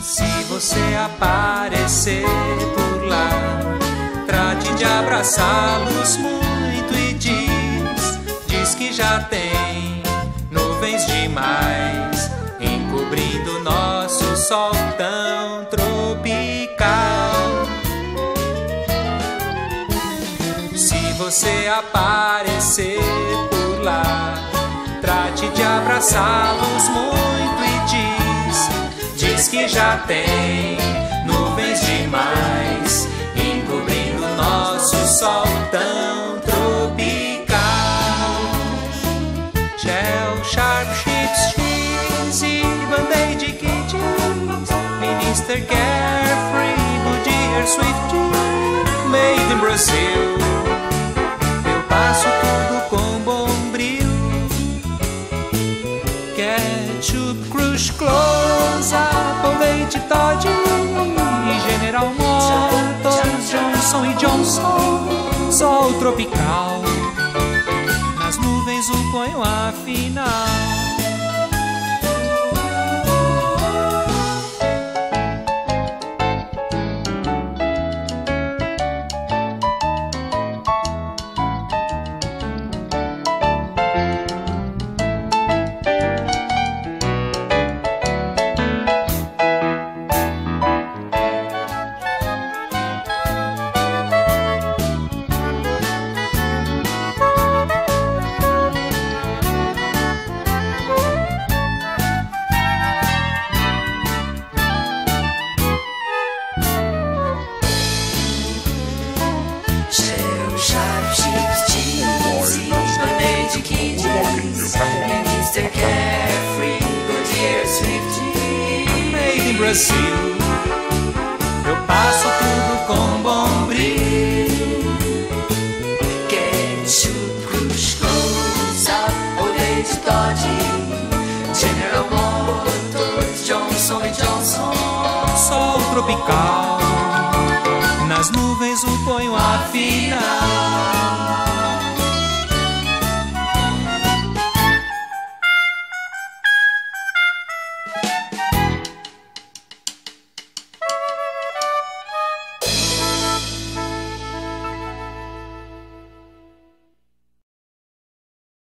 Se você aparecer por lá, trate de abraçá-los muito e diz que já tem nuvens demais encobrindo nosso sol tão tropical. Se você aparecer por lá, trate de abraçá-los muito e diz que já tem nuvens demais encobrindo nosso sol tão tropical. Shell, Sharp, Chips, Cheesy, Band-Aid, Kitties, Minister, Carefree, Goodyear, Swiftie, Made in Brazil. Eu passo tudo com Bombril, Ketchup, Crush, Close-Up, Olete, Todd, General Motors, Johnson & Johnson, sol tropical. Nas nuvens o ponho afinal. Minister, Carefree, Goodyear, Swiftie, Made in Brazil. Eu passo tudo com Bombril, Ketchup, Crush, Close-Up, Olete, Todd, General Motors, Johnson & Johnson, sol tropical. Nas nuvens o ponho afinal.